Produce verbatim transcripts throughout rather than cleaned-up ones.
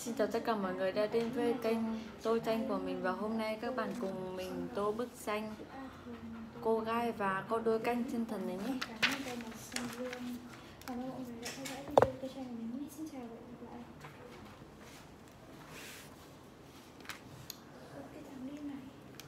Xin chào tất cả mọi người đã đến với kênh Tô Tranh của mình. Và hôm nay các bạn cùng mình tô bức tranh cô gái và có đôi cánh chân thần này nhé. Cảm ơn mọi người đã theo dõi video Tô Tranh của mình nhé. Xin chào và hẹn gặp lại. Cái thằng đi này.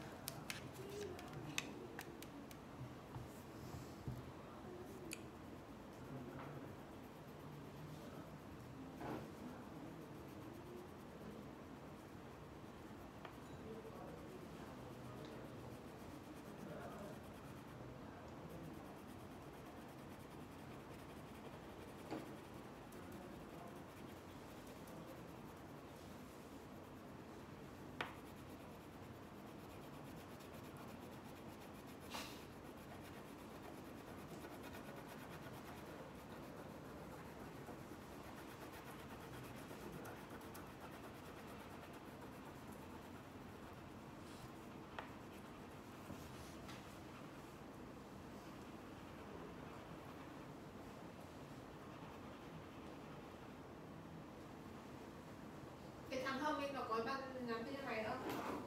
Thằng Hâm mình nó có bạn nhắn tin cho mày không?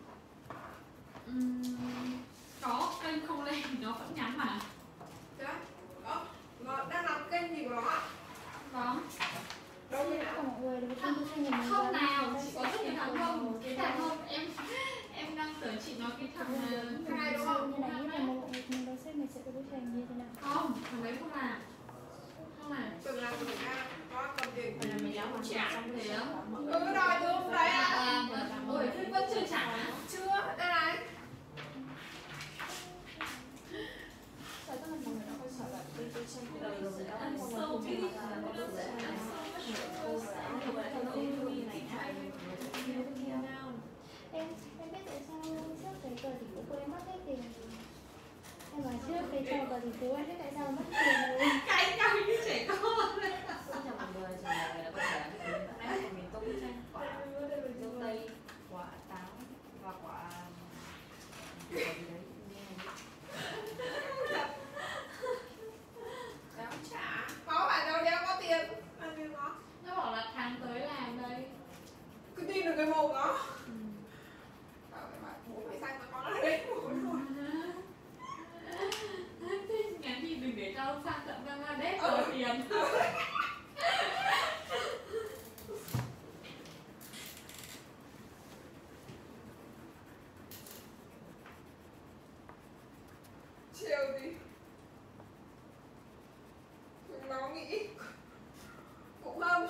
Uhm, có, kênh không lên thì nó vẫn nhắn mà. Thế á? Ơ, nó đang làm kênh gì của nó ạ? Vâng. Đâu như Tất nào? cả mọi người đều trên Tô Tranh của mình. Không nào, chỉ có rất nhiều thằng Hâm. Cái thằng Hâm em em đang tưởng chị nói cái thằng Hai đúng không? không? Như này như này mọi người mình đoán xem mình sẽ có Tô Tranh như thế nào. Không, thằng đấy không làm. Không làm. Tưởng là của Nga có cầm tiền. Phải là mình làm trả xong thế á. Ừ rồi, đúng đấy ạ. À, ôi, thế vẫn chưa trả à? Chưa, đây này. Sợ tất cả mọi người đã quay trở lại với Tô Tranh của mình rồi. I'm so beautiful. I'm Em em biết tại sao trước cái cờ tỷ phú của em mất hết tiền. Em bảo trước cái trò cờ tỷ phú em biết tại sao mất tiền rồi. Cãi nhau như trẻ con. Xin chào mọi người, chào mọi người đã quay trở lại với kênh. Hôm nay của mình tô bức tranh quả dâu tây, quả táo và quả quả gì đấy nghe này. Đéo trả. Có phải đâu đéo có tiền. Làm gì nó? Nó bảo là tháng tới làm đây. Cứ tin được cái mồm nó. Bảo cái bạn bố phải sang nó có ở đây bố rồi. Thế nhắn thì đừng để tao sang tận Bangladesh rồi tiền. Chiều gì? Chúng nó nghĩ cũng Hâm.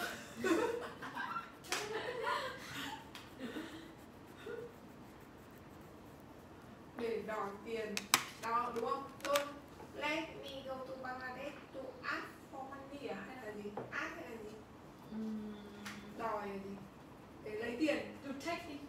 Để đòi tiền đó đúng không? Tôi let me go to Bangladesh to ask for money à hay là gì? Ask hay là gì? Đòi là gì? Để lấy tiền. To take đi.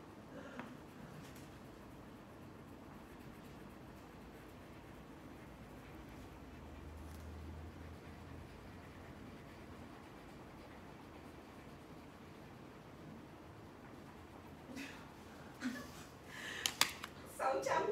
Sáu trăm.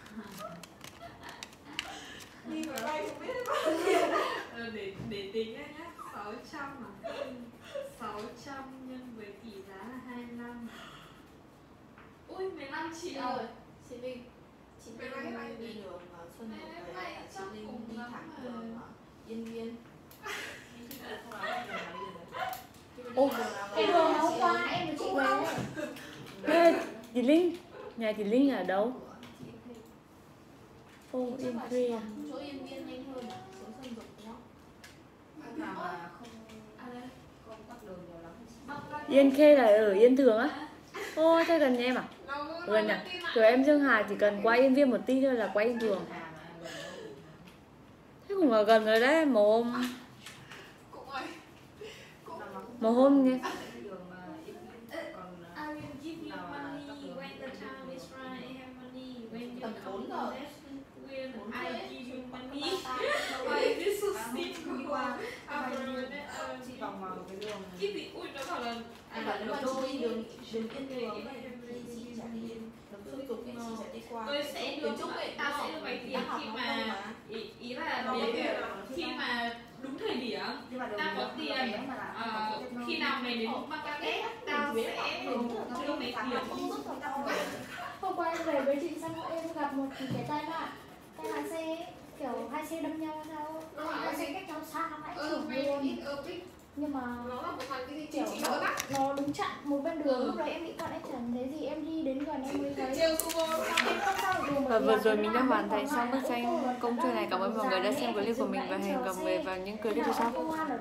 Đi máy bay không biết bao tiền. Ờ, để để tính ra nhá. Sáu trăm à? Sáu trăm nhân với tỷ giá là hai mươi lăm. Ui, mười lăm triệu. Chị Linh, chị Máy bay bay Linh đi đường ở Xuân Hồng Máy về bay là chị chắc Linh cũng đi lắm thẳng rồi. đường ở Yên Viên. Không nói đường nào đi được. Ô, Cái đường nó hôm qua em với chị về. Ê, chị Linh, nhà chị Linh ở đâu? Chị Yên Khê. Ô, Chắc Yên là Khê chị à? chỗ Yên Viên nhanh hơn, xuống Xuân Dục đúng không? Nhưng mà mà không À đây. không bắt đường nhiều lắm. Bangladesh. Yên Khê là ở Yên Thường á? Ô, thế gần nhà em à? Nó nó Gần à? Kiểu em Dương Hà chỉ cần qua Yên Viên một tí thôi là qua Yên Thường. À mà gần đâu. Thế cũng ở gần rồi đấy, một hôm, cũng ấy. Cũng Mà mà không một hôm nghe. cái đường mà Yên Viên còn I will give you nào là money tắc đường when the time is right. I have money when you tầm come bốn to giờ. that when Bốn I rưỡi. give you money. Why Why is this so Sáng hôm simple? đi qua After chị vòng vào cái đường cái gì? Ui, nó bảo là em bảo nếu mà chị đi đường đường Yên Thường ấy, thì chị sẽ đi đường Xuân Dục ấy, chị sẽ đi qua tôi sẽ đưa Kiến Trúc ấy, tao đúng sẽ không? đưa mày Vì tiền đã học khi nó mà không mà. ý, ý là Nó đến có tiền à? khi mà đúng thời điểm Nhưng mà đường tao có đường tiền bé mà là ờ, khi nào mày đến Bangladesh tao nó biết sẽ không? nó Chưa sẽ mấy phản điểm. ứng rất là cao. Hôm qua em về với chị xong em gặp một cái tai nạn tai nạn xe kiểu hai xe đâm nhau sao hai xe cách nhau xa lắm Ừ, trưởng mày luôn, ít ơ biết nhưng mà nó là một thằng cái gì kiểu chị chị nó, nữa đó. nó đứng chặn một bên đường, Ừ. lúc đấy em nghĩ con em chẳng thấy gì, em đi đến gần em mới thấy Chiều sumo em không sao được Và vừa rồi mình đã hoàn thành xong bức tranh công chơi này. Cảm ơn mọi người đã xem clip của mình và hẹn gặp mọi người vào những clip sau.